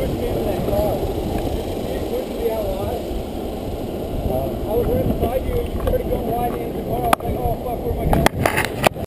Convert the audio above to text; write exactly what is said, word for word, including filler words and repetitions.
pushed me into that car. You pushed me out wide. Uh, I was right beside you and you